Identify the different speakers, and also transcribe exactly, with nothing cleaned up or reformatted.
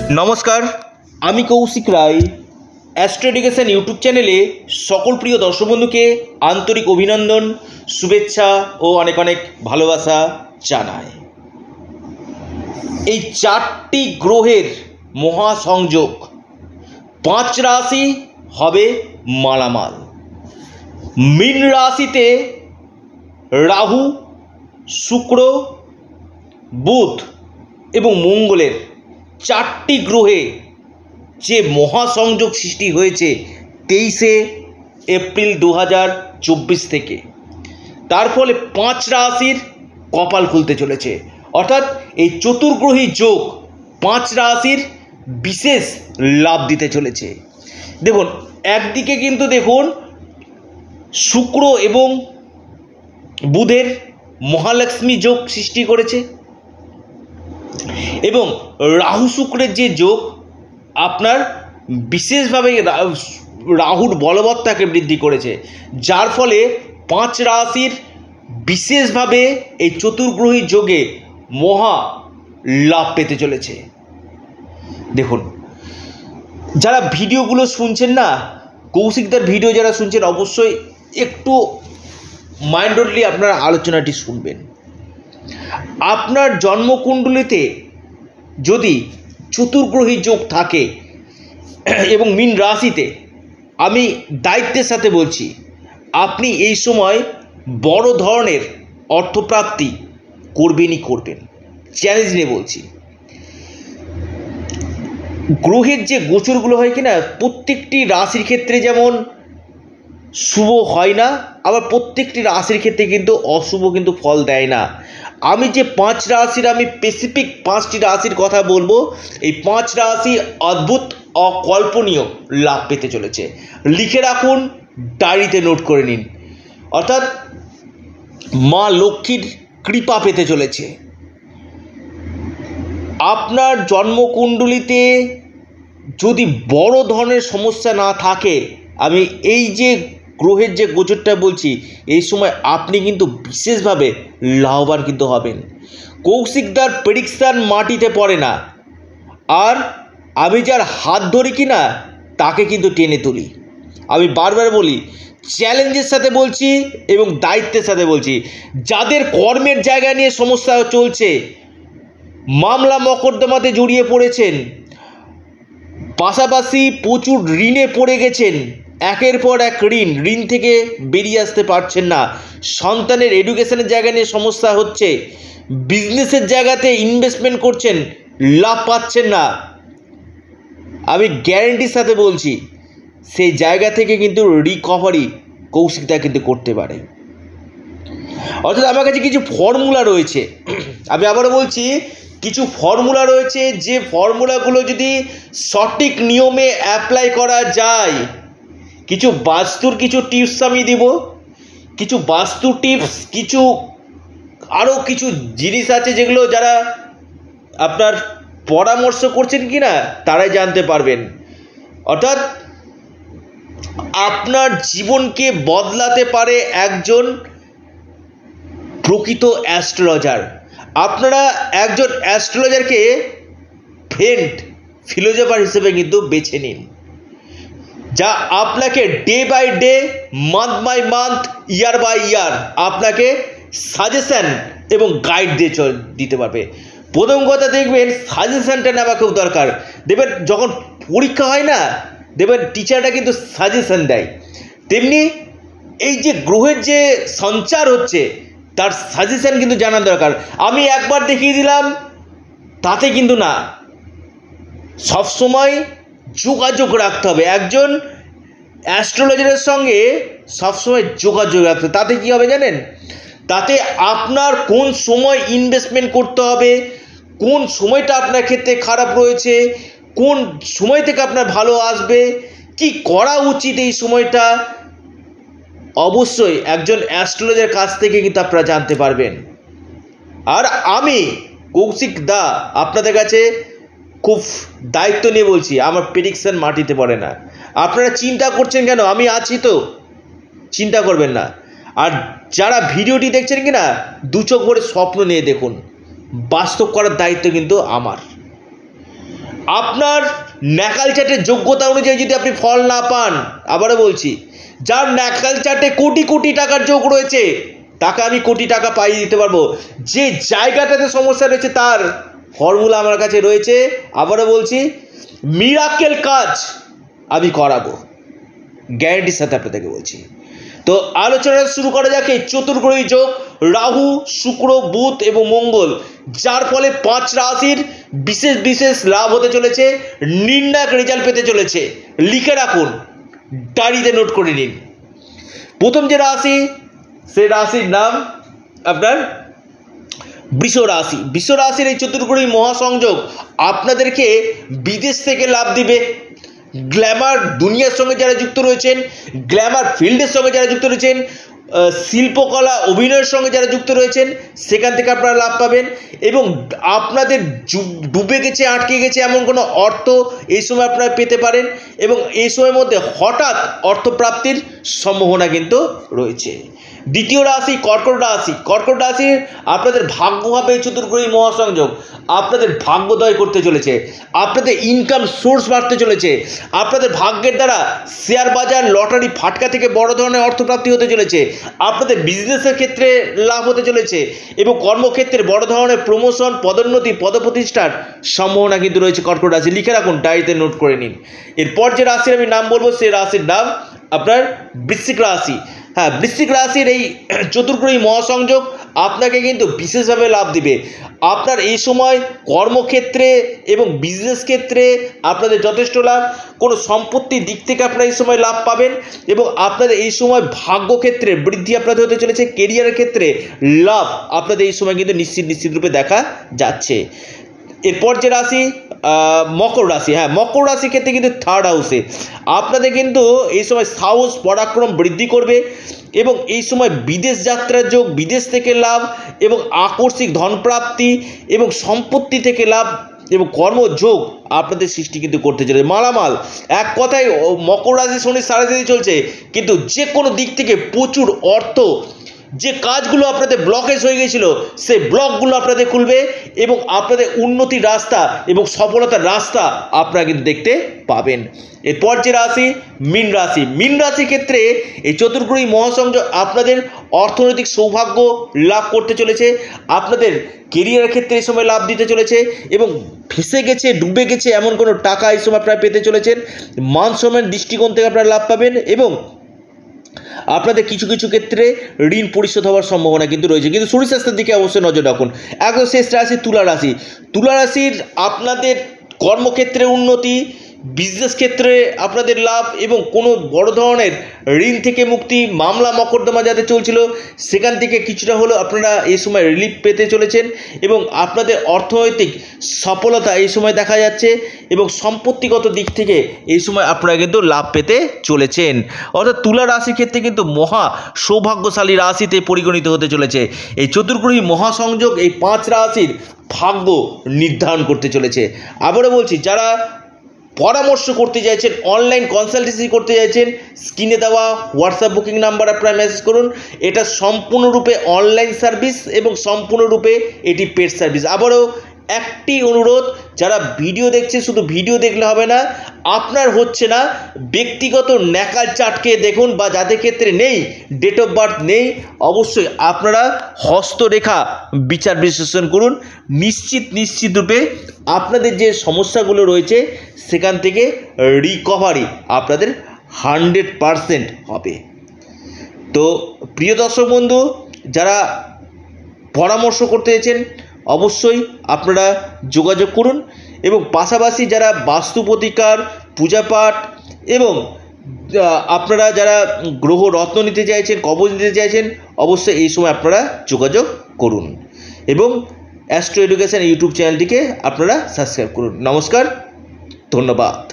Speaker 1: নমস্কার, আমি Koushik Roy. Astro education YouTube চ্যানেলে সকল প্রিয় দর্শক বন্ধুকে আন্তরিক অভিনন্দন, শুভেচ্ছা ও অনেক অনেক ভালোবাসা জানাই। এই চারটি গ্রহের মহাসংযোগ, পাঁচ রাশি হবে মালামাল। মীন রাশিতে রাহু, শুক্র, বুধ এবং মঙ্গলের চারটি গ্রহে যে মহাসংযোগ সৃষ্টি হয়েছে তেইশে এপ্রিল দু হাজার চব্বিশ থেকে, তার ফলে পাঁচ রাশির কপাল খুলতে চলেছে। অর্থাৎ এই চতুর্গ্রহী যোগ পাঁচ রাশির বিশেষ লাভ দিতে চলেছে। দেখুন, একদিকে কিন্তু দেখুন শুক্র এবং বুধের মহালক্ষ্মী যোগ সৃষ্টি করেছে এবং রাহু শুক্রের যে যোগ আপনার বিশেষভাবে রাহুর বলবত্তাকে বৃদ্ধি করেছে, যার ফলে পাঁচ রাশির বিশেষভাবে এই চতুর্গ্রহী যোগে মহা লাভ পেতে চলেছে। দেখুন, যারা ভিডিওগুলো শুনছেন না, কৌশিকদার ভিডিও যারা শুনছেন, অবশ্যই একটু মাইন্ডলি আপনারা আলোচনাটি শুনবেন। আপনার জন্মকুণ্ডলিতে যদি চতুর্গ্রহী যোগ থাকে এবং মীন রাশিতে, আমি দায়িত্বের সাথে বলছি, আপনি এই সময় বড় ধরনের অর্থপ্রাপ্তি করবেনই করবেন, চ্যালেঞ্জ নিয়ে বলছি। গ্রহের যে গোচরগুলো হয় কিনা, প্রত্যেকটি রাশির ক্ষেত্রে যেমন শুভ হয় না, আবার প্রত্যেকটি রাশির ক্ষেত্রে কিন্তু অশুভ কিন্তু ফল দেয় না। আমি যে পাঁচ রাশির আমি স্পেসিফিক পাঁচটি রাশির কথা বলবো, এই পাঁচ রাশি অদ্ভুত অকল্পনীয় লাভ পেতে চলেছে। লিখে রাখুন, ডায়েরিতে নোট করে নিন। অর্থাৎ মা লক্ষ্মীর কৃপা পেতে চলেছে। আপনার জন্মকুণ্ডলিতে যদি বড় ধরনের সমস্যা না থাকে, আমি এই যে গ্রহের যে গোচরটা বলছি, এই সময় আপনি কিন্তু বিশেষভাবে লাভবান কিন্তু হবেন। কৌশিকদার প্রেডিকশান মাটিতে পড়ে না, আর আমি যার হাত ধরি কিনা তাকে কিন্তু টেনে তুলি। আমি বারবার বলি, চ্যালেঞ্জের সাথে বলছি এবং দায়িত্বের সাথে বলছি। যাদের কর্মের জায়গা নিয়ে সমস্যা চলছে, মামলা মকদ্দমাতে জড়িয়ে পড়েছেন, পাশাপাশি প্রচুর ঋণে পড়ে গেছেন, একের পর এক ঋণ ঋণ থেকে বেরিয়ে আসতে পারছেন না, সন্তানের এডুকেশনের জায়গা নিয়ে সমস্যা হচ্ছে, বিজনেসের জায়গাতে ইনভেস্টমেন্ট করছেন, লাভ পাচ্ছেন না, আমি গ্যারেন্টির সাথে বলছি সেই জায়গা থেকে কিন্তু রিকভারি কৌশিকতা কিন্তু করতে পারে। অর্থাৎ আমার কাছে কিছু ফর্মুলা রয়েছে, আমি আবারও বলছি, কিছু ফর্মুলা রয়েছে, যে ফর্মুলাগুলো যদি সঠিক নিয়মে অ্যাপ্লাই করা যায়, কিছু বাস্তুর কিছু টিপস আমি দিব, কিছু বাস্তু টিপস, কিছু আরও কিছু জিনিস আছে যেগুলো যারা আপনার পরামর্শ করছেন কি না তারাই জানতে পারবেন। অর্থাৎ আপনার জীবনকে বদলাতে পারে একজন প্রকৃত অ্যাস্ট্রোলজার। আপনারা একজন অ্যাস্ট্রোলজারকে ফ্রেন্ড ফিলোজফার হিসেবে কিন্তু বেছে নিন, যা আপনাকে day by day, month by month, year by year আপনাকে সাজেশন এবং গাইড দিয়ে দিতে পারবে। প্রথম কথা দেখবেন, সাজেশনটা নেওয়া খুব দরকার। দেখবেন যখন পরীক্ষা হয় না, দেখবেন টিচারটা কিন্তু সাজেশন দেয়, তেমনি এই যে গ্রহের যে সঞ্চার হচ্ছে তার সাজেশন কিন্তু জানা দরকার। আমি একবার দেখিয়ে দিলাম তাতে কিন্তু না, সবসময় যোগাযোগ রাখতে হবে। একজন অ্যাস্ট্রোলজারের সঙ্গে সবসময় যোগাযোগ রাখতে, তাতে কী হবে জানেন? তাতে আপনার কোন সময় ইনভেস্টমেন্ট করতে হবে, কোন সময়টা আপনার ক্ষেত্রে খারাপ রয়েছে, কোন সময় থেকে আপনার ভালো আসবে, কি করা উচিত এই সময়টা, অবশ্যই একজন অ্যাস্ট্রোলজারের কাছ থেকে কিন্তু আপনারা জানতে পারবেন। আর আমি কৌশিক দা আপনাদের কাছে খুব দায়িত্ব নিয়ে বলছি, আমার প্রেডিকশান মাটিতে পড়ে না। আপনারা চিন্তা করছেন কেন? আমি আছি তো, চিন্তা করবেন না। আর যারা ভিডিওটি দেখছেন কি না, দু চোখ ভরে স্বপ্ন নিয়ে দেখুন, বাস্তব করার দায়িত্ব কিন্তু আমার। আপনার ন্যাকাল চাটের যোগ্যতা অনুযায়ী যদি আপনি ফল না পান, আবারও বলছি, যার ন্যাকাল চাটে কোটি কোটি টাকার যোগ রয়েছে তাকে আমি কোটি টাকা পাইয়ে দিতে পারবো। যে জায়গাটাতে সমস্যা রয়েছে তার ফর্মুলা আমার কাছে রয়েছে। আবারও বলছি, মিরাকেল কাজ আমি করাবো, গ্যারান্টির সাথে আপনাদেরকে বলছি। তো আলোচনা শুরু করা যাক এই চতুর্গ্রহী যোগ রাহু, শুক্র, বুধ এবং মঙ্গল, যার ফলে পাঁচ রাশির বিশেষ বিশেষ লাভ হতে চলেছে, নির্ণায়ক রেজাল্ট পেতে চলেছে। লিখে রাখুন, ডায়েরিতে নোট করে নিন। প্রথম যে রাশি, সে রাশির নাম আপনার বৃষ রাশি। বৃষ রাশির এই চতুর্গ্রহী মহাসংযোগ আপনাদেরকে বিদেশ থেকে লাভ দিবে। গ্ল্যামার দুনিয়ার সঙ্গে যারা যুক্ত রয়েছেন, গ্ল্যামার ফিল্ডের সঙ্গে যারা যুক্ত রয়েছেন, শিল্পকলা অভিনয়ের সঙ্গে যারা যুক্ত রয়েছেন, সেখান থেকে আপনারা লাভ পাবেন। এবং আপনাদের ডুবে গেছে, আটকে গেছে এমন কোনো অর্থ এই সময় আপনারা পেতে পারেন। এবং এই সময়ের মধ্যে হঠাৎ অর্থপ্রাপ্তির সম্ভাবনা কিন্তু রয়েছে। দ্বিতীয় রাশি কর্কট রাশি। কর্কট রাশির আপনাদের ভাগ্যভাবে এই চতুর্গ্রহী মহাসংযোগ আপনাদের ভাগ্যোদয় করতে চলেছে, আপনাদের ইনকাম সোর্স বাড়তে চলেছে, আপনাদের ভাগ্যের দ্বারা শেয়ার বাজার, লটারি, ফাটকা থেকে বড় ধরনের অর্থপ্রাপ্তি হতে চলেছে, আপনাদের বিজনেসের ক্ষেত্রে লাভ হতে চলেছে এবং কর্মক্ষেত্রে বড় ধরনের প্রমোশন, পদোন্নতি, পদপ্রতিষ্ঠার সম্ভাবনা কিন্তু রয়েছে কর্কট রাশি। লিখে রাখুন, ডায়েরিতে নোট করে নিন। এরপর যে রাশির আমি নাম বলবো সেই রাশির নাম আপনার বৃশ্চিক রাশি। হ্যাঁ, বৃশ্চিক রাশির এই চতুর্গ্রহী মহাসংযোগ আপনাকে কিন্তু বিশেষভাবে লাভ দিবে। আপনার এই সময় কর্মক্ষেত্রে এবং বিজনেস ক্ষেত্রে আপনাদের যথেষ্ট লাভ, কোনো সম্পত্তির দিক থেকে আপনারা এই সময় লাভ পাবেন এবং আপনাদের এই সময় ভাগ্যক্ষেত্রে বৃদ্ধি আপনাদের হতে চলেছে। কেরিয়ারের ক্ষেত্রে লাভ আপনাদের এই সময় কিন্তু নিশ্চিত নিশ্চিত রূপে দেখা যাচ্ছে। এরপর যে রাশি মকর রাশি। হ্যাঁ, মকর রাশির ক্ষেত্রে কিন্তু থার্ড হাউসে আপনাদের কিন্তু এই সময় সাহস, পরাক্রম বৃদ্ধি করবে এবং এই সময় বিদেশ যাত্রার যোগ, বিদেশ থেকে লাভ এবং আকস্মিক ধনপ্রাপ্তি এবং সম্পত্তি থেকে লাভ এবং কর্মযোগ আপনাদের সৃষ্টি কিন্তু করতে চলেছে। মালামাল, এক কথায় মকর রাশি শনি সাড়ে সাথে চলছে, কিন্তু যে কোনো দিক থেকে প্রচুর অর্থ, যে কাজগুলো আপনাদের ব্লকেজ হয়ে গেছিলো সেই ব্লকগুলো আপনাদের খুলবে এবং আপনাদের উন্নতির রাস্তা এবং সফলতার রাস্তা আপনারা কিন্তু দেখতে পাবেন। এরপর যে রাশি মীন রাশি। মীন রাশির ক্ষেত্রে এই চতুর্গ্রহী মহাসংযোগ আপনাদের অর্থনৈতিক সৌভাগ্য লাভ করতে চলেছে, আপনাদের কেরিয়ারের ক্ষেত্রে এই সময় লাভ দিতে চলেছে এবং ফেসে গেছে, ডুবে গেছে এমন কোনো টাকা এই সময় আপনারা পেতে চলেছেন। মান সম্মানের দৃষ্টিকোণ থেকে আপনারা লাভ পাবেন এবং আপনাদের কিছু কিছু ক্ষেত্রে ঋণ পরিশোধ হওয়ার সম্ভাবনা কিন্তু রয়েছে। কিন্তু শরীর স্বাস্থ্যের দিকে অবশ্যই নজর রাখুন। একদম শেষ রাশি তুলা রাশি। তুলা রাশির আপনাদের কর্মক্ষেত্রে উন্নতি, বিজনেস ক্ষেত্রে আপনাদের লাভ এবং কোনো বড় ধরনের ঋণ থেকে মুক্তি, মামলা মকদ্দমা যাদের চলছিল সেখান থেকে কিছুটা হলেও আপনারা এই সময় রিলিফ পেতে চলেছেন এবং আপনাদের অর্থনৈতিক সফলতা এই সময় দেখা যাচ্ছে এবং সম্পত্তিগত দিক থেকে এই সময় আপনারা কিন্তু লাভ পেতে চলেছেন। অর্থাৎ তুলা রাশির ক্ষেত্রে কিন্তু মহা সৌভাগ্যশালী রাশিতে পরিগণিত হতে চলেছে। এই চতুর্গ্রহী মহাসংযোগ এই পাঁচ রাশির ভাগ্য নির্ধারণ করতে চলেছে। আবারও বলছি, যারা পরামর্শ করতে চাইছেন, অনলাইন কনসালটেন্সি করতে চাইছেন, স্ক্রিনে দেওয়া হোয়াটসঅ্যাপ বুকিং নাম্বার আপনারা মেসেজ করুন। এটা সম্পূর্ণরূপে অনলাইন সার্ভিস এবং সম্পূর্ণরূপে এটি পেড সার্ভিস। আবারও একটি অনুরোধ, যারা ভিডিও দেখছে শুধু ভিডিও দেখলে হবে না, আপনার হচ্ছে না ব্যক্তিগত ন্যাকাল চাটকে দেখুন বা যাদের ক্ষেত্রে নেই, ডেট অফ বার্থ নেই, অবশ্যই আপনারা হস্তরেখা বিচার বিশ্লেষণ করুন। নিশ্চিত নিশ্চিত রূপে আপনাদের যে সমস্যাগুলো রয়েছে সেখান থেকে রিকভারি আপনাদের হান্ড্রেড পারসেন্ট হবে। তো প্রিয় দর্শক বন্ধু, যারা পরামর্শ করতে চাইছেন অবশ্যই আপনারা যোগাযোগ করুন এবং পাশাপাশি যারা বাস্তু প্রতিকার, পূজাপাঠ এবং আপনারা যারা গ্রহ রত্ন নিতে চাইছেন, কবচ নিতে চাইছেন, অবশ্যই এই সময় আপনারা যোগাযোগ করুন এবং অ্যাস্ট্রো এডুকেশন ইউটিউব চ্যানেলটিকে আপনারা সাবস্ক্রাইব করুন। নমস্কার, ধন্যবাদ।